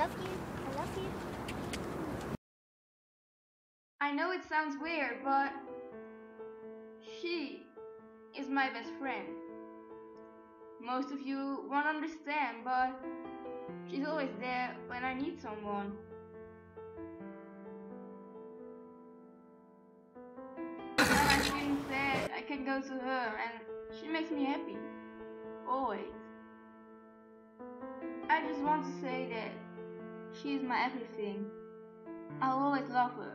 love you. I love you. I know it sounds weird, but she is my best friend. Most of you won't understand, but she's always there when I need someone. When I'm feeling sad, I can go to her and she makes me happy. Always. I just want to say that she is my everything. I'll always love her.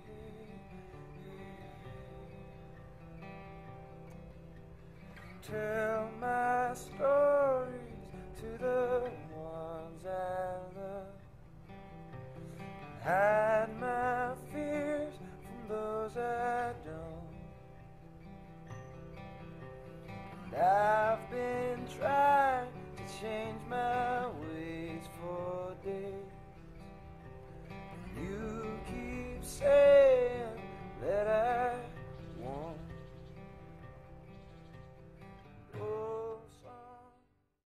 Turn